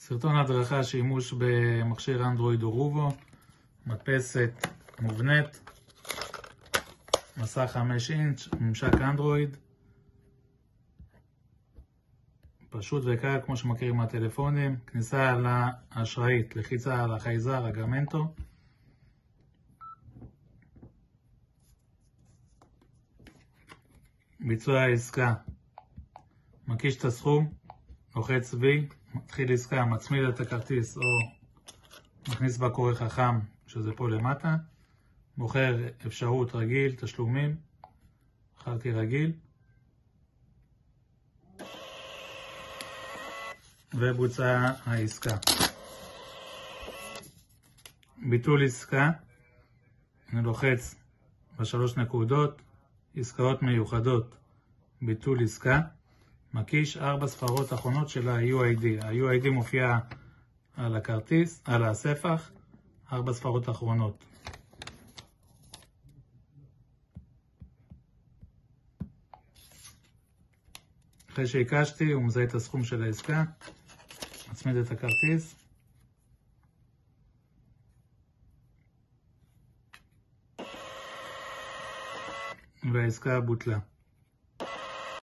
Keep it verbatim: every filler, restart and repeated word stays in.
סרטון הדרכה שימוש במכשיר אנדרואיד או רובו, מדפסת מובנית, מסך חמש אינץ', ממשק אנדרואיד, פשוט וקל כמו שמכירים מהטלפונים, כניסה לאשראית, לחיצה על החייזר, אגרמנטו, ביצוע העסקה, מקיש את הסכום, לוחץ V, מתחיל עסקה, מצמיד את הכרטיס או מכניס בקורא חכם שזה פה למטה, בוחר אפשרות רגיל, תשלומים, בחרתי רגיל, ובוצעה העסקה. ביטול עסקה, אני לוחץ בשלוש נקודות, עסקאות מיוחדות, ביטול עסקה, מקיש ארבע ספרות אחרונות של ה-יו איי די. ה-יו איי די מופיע על הכרטיס, על הספח, ארבע ספרות אחרונות. אחרי שהקשתי, הוא מזהה את הסכום של העסקה, מצמיד את הכרטיס, והעסקה בוטלה.